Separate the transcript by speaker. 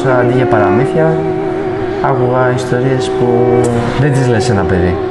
Speaker 1: αντί για παραμύθια άκουγα ιστορίες που δεν τις λες σε ένα παιδί.